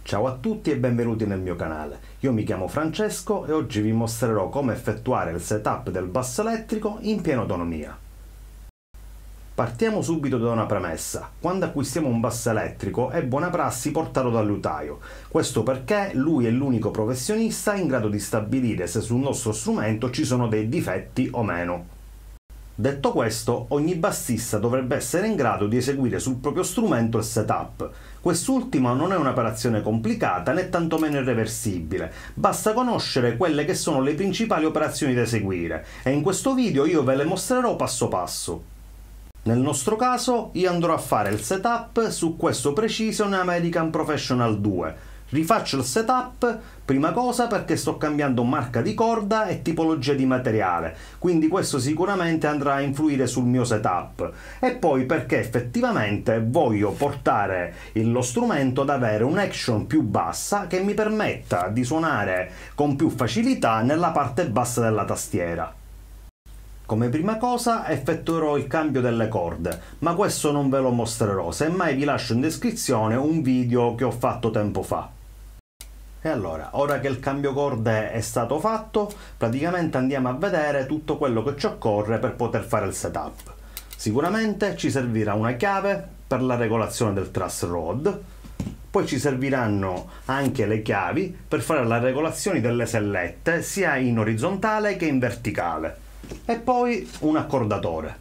Ciao a tutti e benvenuti nel mio canale. Io mi chiamo Francesco e oggi vi mostrerò come effettuare il setup del basso elettrico in piena autonomia. Partiamo subito da una premessa. Quando acquistiamo un basso elettrico è buona prassi portarlo dal liutaio. Questo perché lui è l'unico professionista in grado di stabilire se sul nostro strumento ci sono dei difetti o meno. Detto questo, ogni bassista dovrebbe essere in grado di eseguire sul proprio strumento il setup. Quest'ultima non è un'operazione complicata né tantomeno irreversibile, basta conoscere quelle che sono le principali operazioni da eseguire e in questo video io ve le mostrerò passo passo. Nel nostro caso io andrò a fare il setup su questo Precision American Professional 2. Rifaccio il setup, prima cosa perché sto cambiando marca di corda e tipologia di materiale, quindi questo sicuramente andrà a influire sul mio setup, e poi perché effettivamente voglio portare lo strumento ad avere un'action più bassa che mi permetta di suonare con più facilità nella parte bassa della tastiera. Come prima cosa effettuerò il cambio delle corde, ma questo non ve lo mostrerò, semmai vi lascio in descrizione un video che ho fatto tempo fa. E allora, ora che il cambio corde è stato fatto, praticamente andiamo a vedere tutto quello che ci occorre per poter fare il setup. Sicuramente ci servirà una chiave per la regolazione del truss rod, poi ci serviranno anche le chiavi per fare la regolazione delle sellette sia in orizzontale che in verticale, e poi un accordatore.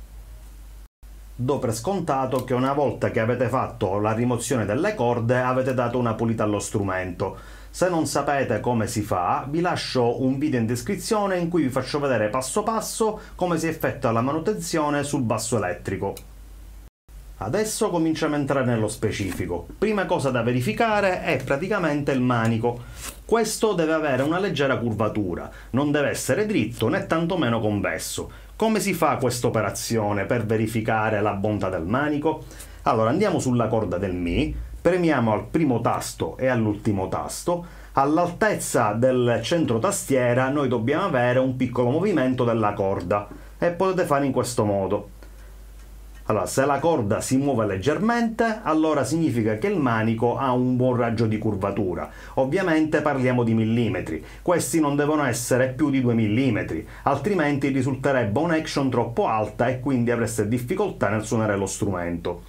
Do per scontato che una volta che avete fatto la rimozione delle corde avete dato una pulita allo strumento. Se non sapete come si fa, vi lascio un video in descrizione in cui vi faccio vedere passo passo come si effettua la manutenzione sul basso elettrico. Adesso cominciamo a entrare nello specifico. Prima cosa da verificare è praticamente il manico. Questo deve avere una leggera curvatura, non deve essere dritto né tantomeno convesso. Come si fa questa operazione per verificare la bontà del manico? Allora andiamo sulla corda del Mi, premiamo al primo tasto e all'ultimo tasto. All'altezza del centro tastiera noi dobbiamo avere un piccolo movimento della corda e potete fare in questo modo. Allora, se la corda si muove leggermente, allora significa che il manico ha un buon raggio di curvatura. Ovviamente parliamo di millimetri, questi non devono essere più di 2 mm, altrimenti risulterebbe un'action troppo alta e quindi avreste difficoltà nel suonare lo strumento.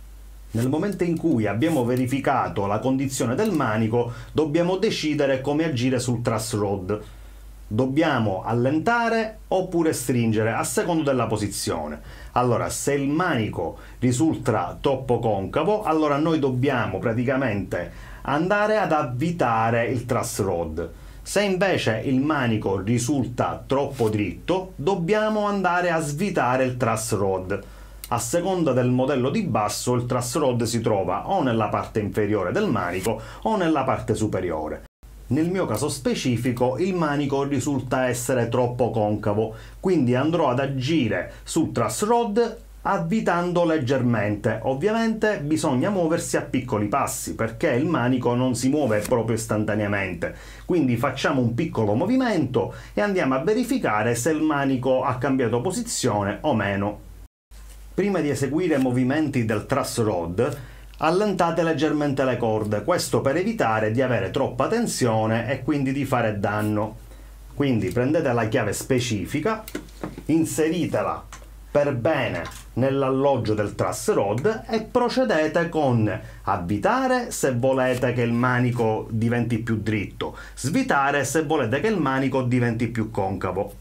Nel momento in cui abbiamo verificato la condizione del manico, dobbiamo decidere come agire sul truss rod. Dobbiamo allentare oppure stringere a seconda della posizione. Allora, se il manico risulta troppo concavo, allora noi dobbiamo praticamente andare ad avvitare il truss rod. Se invece il manico risulta troppo dritto, dobbiamo andare a svitare il truss rod. A seconda del modello di basso, il truss rod si trova o nella parte inferiore del manico o nella parte superiore. Nel mio caso specifico il manico risulta essere troppo concavo, quindi andrò ad agire sul truss rod avvitando leggermente. Ovviamente bisogna muoversi a piccoli passi perché il manico non si muove proprio istantaneamente, quindi facciamo un piccolo movimento e andiamo a verificare se il manico ha cambiato posizione o meno. Prima di eseguire movimenti del truss rod, allentate leggermente le corde, questo per evitare di avere troppa tensione e quindi di fare danno. Quindi prendete la chiave specifica, inseritela per bene nell'alloggio del truss rod e procedete con avvitare se volete che il manico diventi più dritto, svitare se volete che il manico diventi più concavo.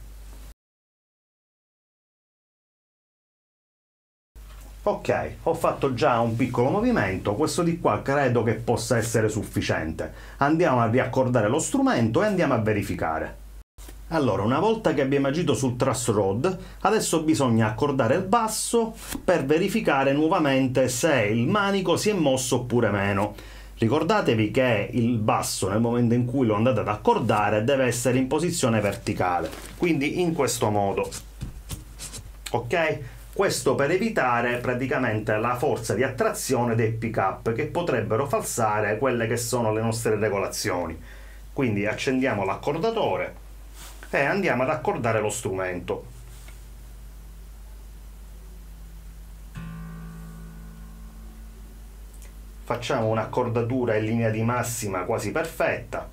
Ok, ho fatto già un piccolo movimento, questo di qua credo che possa essere sufficiente. Andiamo a riaccordare lo strumento e andiamo a verificare. Allora, una volta che abbiamo agito sul truss rod, adesso bisogna accordare il basso per verificare nuovamente se il manico si è mosso oppure meno. Ricordatevi che il basso, nel momento in cui lo andate ad accordare, deve essere in posizione verticale, quindi in questo modo. Ok? Questo per evitare praticamente la forza di attrazione dei pick-up che potrebbero falsare quelle che sono le nostre regolazioni. Quindi accendiamo l'accordatore e andiamo ad accordare lo strumento. facciamo un'accordatura in linea di massima quasi perfetta.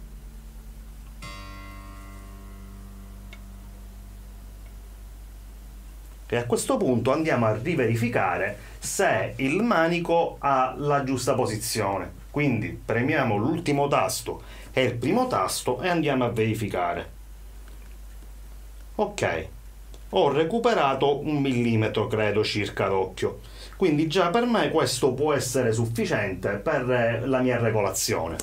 E a questo punto andiamo a riverificare se il manico ha la giusta posizione. Quindi premiamo l'ultimo tasto e il primo tasto e andiamo a verificare. Ok, ho recuperato 1 millimetro credo circa d'occhio, quindi già per me questo può essere sufficiente per la mia regolazione.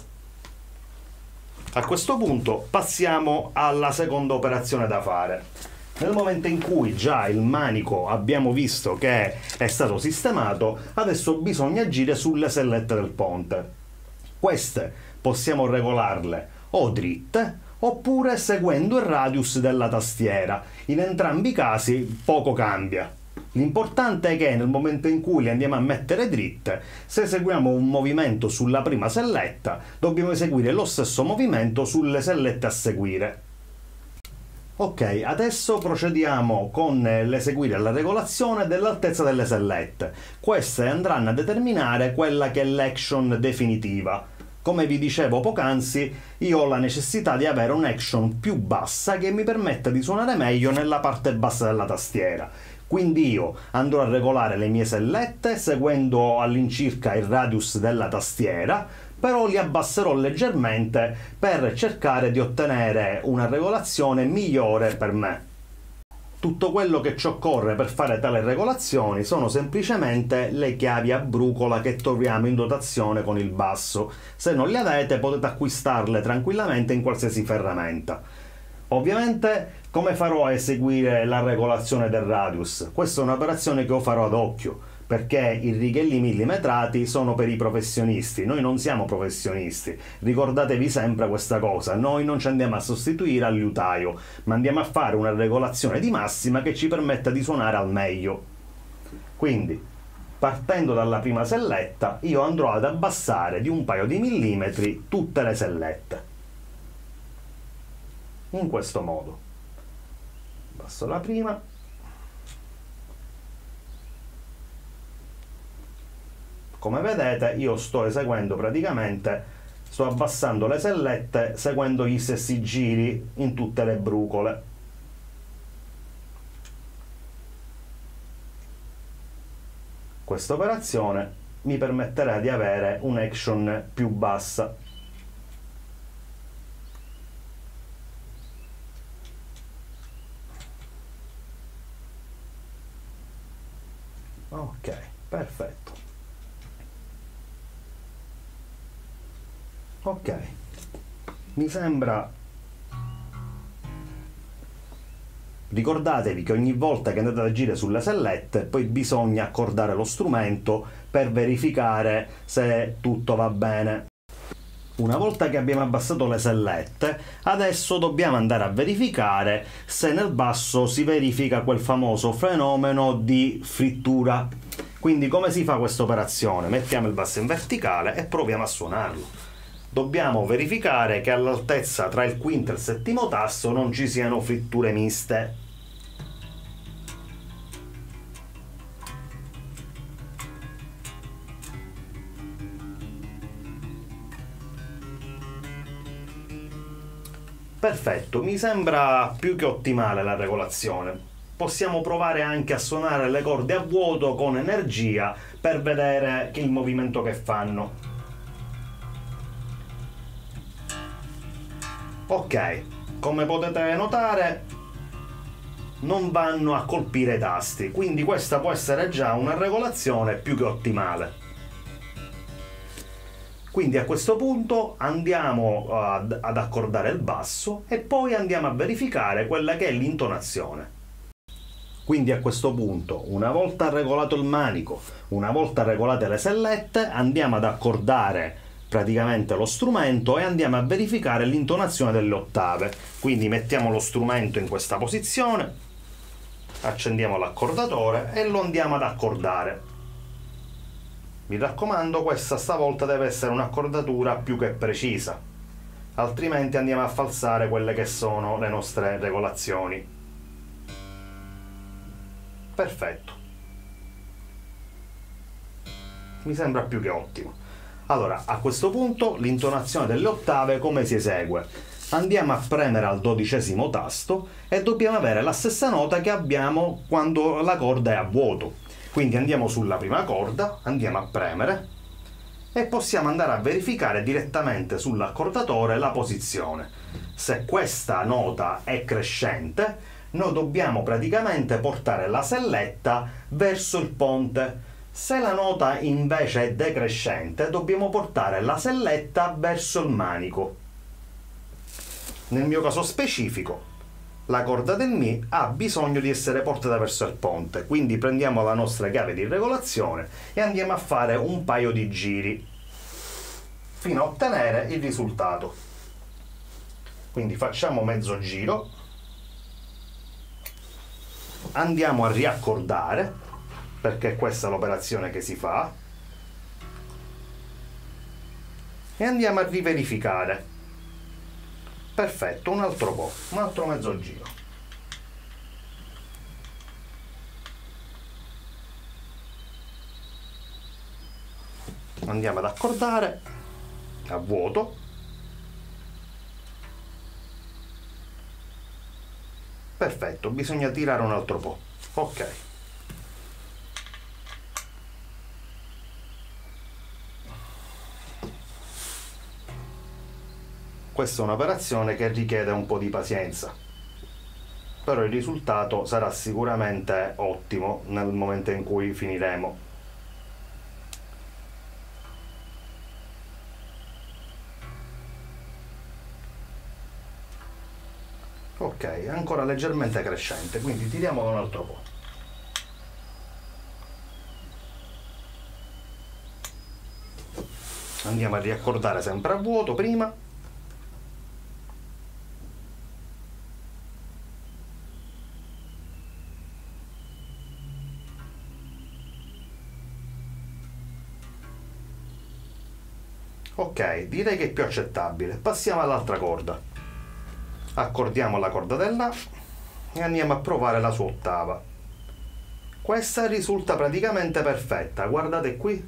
A questo punto passiamo alla seconda operazione da fare. Nel momento in cui già il manico abbiamo visto che è stato sistemato, adesso bisogna agire sulle sellette del ponte. Queste possiamo regolarle o dritte oppure seguendo il radius della tastiera. In entrambi i casi poco cambia. L'importante è che nel momento in cui le andiamo a mettere dritte, se eseguiamo un movimento sulla prima selletta, dobbiamo eseguire lo stesso movimento sulle sellette a seguire. Ok, adesso procediamo con l'eseguire la regolazione dell'altezza delle sellette. Queste andranno a determinare quella che è l'action definitiva. Come vi dicevo poc'anzi, io ho la necessità di avere un'action più bassa che mi permetta di suonare meglio nella parte bassa della tastiera. Quindi io andrò a regolare le mie sellette seguendo all'incirca il radius della tastiera, però li abbasserò leggermente per cercare di ottenere una regolazione migliore per me. Tutto quello che ci occorre per fare tale regolazioni sono semplicemente le chiavi a brucola che troviamo in dotazione con il basso. Se non le avete potete acquistarle tranquillamente in qualsiasi ferramenta. Ovviamente come farò a eseguire la regolazione del radius? Questa è un'operazione che io farò ad occhio, perché i righelli millimetrati sono per i professionisti, noi non siamo professionisti, ricordatevi sempre questa cosa, noi non ci andiamo a sostituire al liutaio, ma andiamo a fare una regolazione di massima che ci permetta di suonare al meglio. Quindi, partendo dalla prima selletta, io andrò ad abbassare di un paio di millimetri tutte le sellette. In questo modo. Abbasso la prima. Come vedete io sto eseguendo praticamente, sto abbassando le sellette seguendo gli stessi giri in tutte le brucole. Questa operazione mi permetterà di avere un'action più bassa. Ok, perfetto. Ok, mi sembra. Ricordatevi che ogni volta che andate ad agire sulle sellette poi bisogna accordare lo strumento per verificare se tutto va bene. Una volta che abbiamo abbassato le sellette, adesso dobbiamo andare a verificare se nel basso si verifica quel famoso fenomeno di frittura. Quindi come si fa questa operazione? Mettiamo il basso in verticale e proviamo a suonarlo. Dobbiamo verificare che all'altezza tra il quinto e il settimo tasto non ci siano fritture miste. Perfetto, mi sembra più che ottimale la regolazione. Possiamo provare anche a suonare le corde a vuoto con energia per vedere il movimento che fanno. Ok, come potete notare non vanno a colpire i tasti, quindi questa può essere già una regolazione più che ottimale. Quindi a questo punto andiamo ad accordare il basso e poi andiamo a verificare quella che è l'intonazione. Quindi a questo punto, una volta regolato il manico, una volta regolate le sellette, andiamo ad accordare praticamente lo strumento e andiamo a verificare l'intonazione delle ottave. Quindi mettiamo lo strumento in questa posizione, accendiamo l'accordatore e lo andiamo ad accordare. Mi raccomando, questa stavolta deve essere un'accordatura più che precisa, altrimenti andiamo a falsare quelle che sono le nostre regolazioni. Perfetto. Mi sembra più che ottimo. Allora, a questo punto l'intonazione delle ottave come si esegue? Andiamo a premere al 12° tasto e dobbiamo avere la stessa nota che abbiamo quando la corda è a vuoto. Quindi andiamo sulla prima corda, andiamo a premere e possiamo andare a verificare direttamente sull'accordatore la posizione. Se questa nota è crescente, noi dobbiamo praticamente portare la selletta verso il ponte. Se la nota invece è decrescente, dobbiamo portare la selletta verso il manico. Nel mio caso specifico, la corda del Mi ha bisogno di essere portata verso il ponte, quindi prendiamo la nostra chiave di regolazione e andiamo a fare un paio di giri fino a ottenere il risultato. Quindi facciamo mezzo giro, andiamo a riaccordare, perché questa è l'operazione che si fa, e andiamo a riverificare. Perfetto, un altro po', un altro mezzo giro. Andiamo ad accordare a vuoto. Perfetto, bisogna tirare un altro po'. Ok. Questa è un'operazione che richiede un po' di pazienza, però il risultato sarà sicuramente ottimo nel momento in cui finiremo. Ok, ancora leggermente crescente, quindi tiriamolo un altro po'. Andiamo a riaccordare sempre a vuoto prima. Ok, direi che è più accettabile. Passiamo all'altra corda. Accordiamo la corda dell'A e andiamo a provare la sua ottava. Questa risulta praticamente perfetta, guardate qui.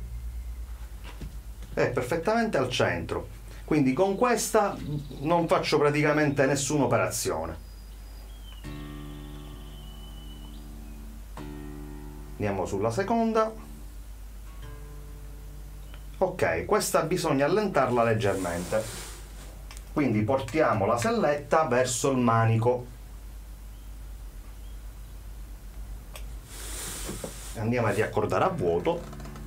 È perfettamente al centro. Quindi con questa non faccio praticamente nessuna operazione. Andiamo sulla seconda. Ok, questa bisogna allentarla leggermente, quindi portiamo la selletta verso il manico. Andiamo a riaccordare a vuoto.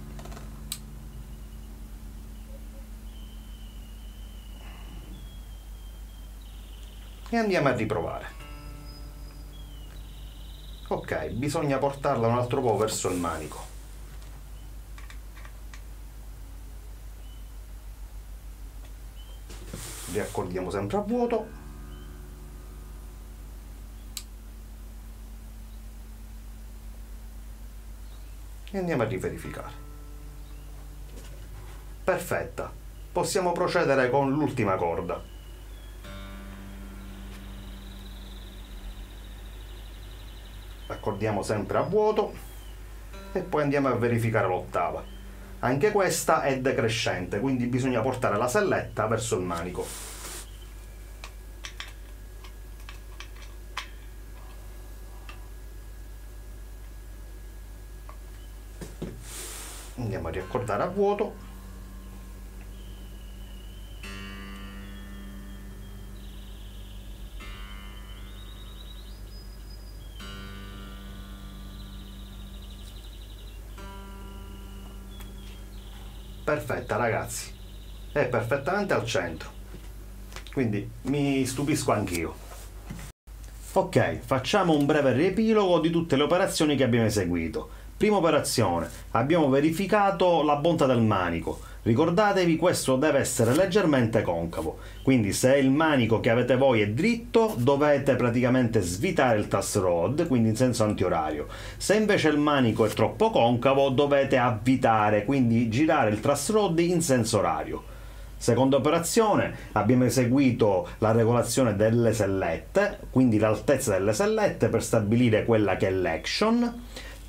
E andiamo a riprovare. Ok, bisogna portarla un altro po' verso il manico. Riaccordiamo sempre a vuoto. E andiamo a riverificare. Perfetta. Possiamo procedere con l'ultima corda. Accordiamo sempre a vuoto e poi andiamo a verificare l'ottava. Anche questa è decrescente, quindi bisogna portare la selletta verso il manico. Andiamo a riaccordare a vuoto. Perfetta ragazzi, è perfettamente al centro, quindi mi stupisco anch'io. Ok, facciamo un breve riepilogo di tutte le operazioni che abbiamo eseguito. Prima operazione, abbiamo verificato la bontà del manico. Ricordatevi, questo deve essere leggermente concavo, quindi se il manico che avete voi è dritto dovete praticamente svitare il truss rod, quindi in senso antiorario. Se invece il manico è troppo concavo dovete avvitare, quindi girare il truss rod in senso orario. Seconda operazione, abbiamo eseguito la regolazione delle sellette, quindi l'altezza delle sellette per stabilire quella che è l'action.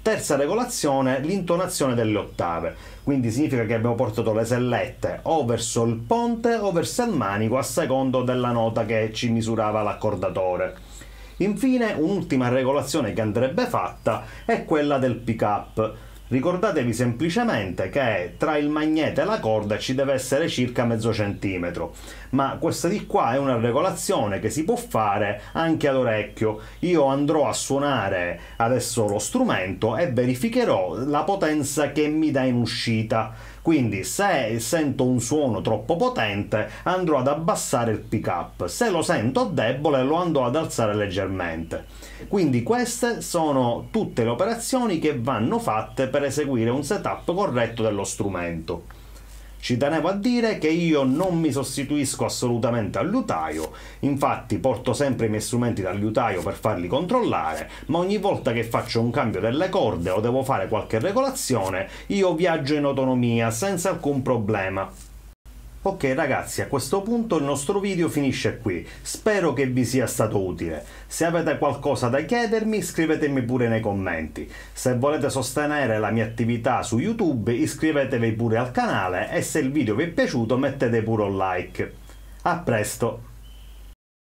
Terza regolazione, l'intonazione delle ottave, quindi significa che abbiamo portato le sellette o verso il ponte o verso il manico a secondo della nota che ci misurava l'accordatore. Infine, un'ultima regolazione che andrebbe fatta è quella del pick-up. Ricordatevi semplicemente che tra il magnete e la corda ci deve essere circa mezzo centimetro, ma questa di qua è una regolazione che si può fare anche ad orecchio. Io andrò a suonare adesso lo strumento e verificherò la potenza che mi dà in uscita. Quindi se sento un suono troppo potente andrò ad abbassare il pick-up, se lo sento debole lo andrò ad alzare leggermente. Quindi queste sono tutte le operazioni che vanno fatte per eseguire un setup corretto dello strumento. Ci tenevo a dire che io non mi sostituisco assolutamente al liutaio, infatti porto sempre i miei strumenti dal liutaio per farli controllare, ma ogni volta che faccio un cambio delle corde o devo fare qualche regolazione, io viaggio in autonomia senza alcun problema. Ok ragazzi, a questo punto il nostro video finisce qui, spero che vi sia stato utile. Se avete qualcosa da chiedermi scrivetemi pure nei commenti. Se volete sostenere la mia attività su YouTube iscrivetevi pure al canale e se il video vi è piaciuto mettete pure un like. A presto!